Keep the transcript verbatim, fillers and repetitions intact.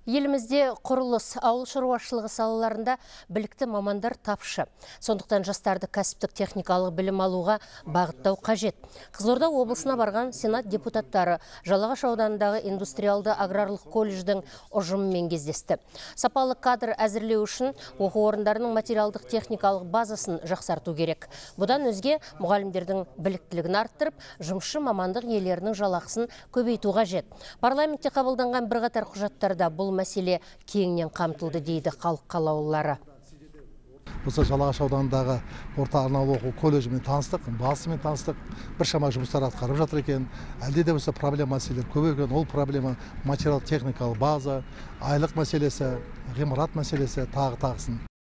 Елімізде құрылыс, ауыл шаруашылығы салаларында білікті мамандар тапшы. Сондықтан жастарды кәсіптік техникалық білім алуға бағыттау қажет. Қызылорда облысына барған сенат депутаттары Жалағаш ауданындағы индустриалды аграрлық колледждің ұжымымен кездесті. Сапалы кадр әзірлеу үшін оқу орындарының материалдық техникалық базасын жақсарту керек. Бұдан өзге мұғалімдердің біліктілігін арттырып, жұмысшы мамандық иелерінің жалақысын көбейту қажет. Парламентте қабылданған бірқатар құжаттарда бұл мәселе кеңінен қамтылды дейді халық қалаулылары. Осы Жалағаш ауданындағы орта арнаулы оқу колледжімен таныстық, басымен таныстық, біршама жұмыстар атқарып жатыр екен. Әлде де осы проблема мәселелер көп екен. Ол проблема материал техникалық база, айлық мәселесі, ғимарат мәселесі, тағы тағысын.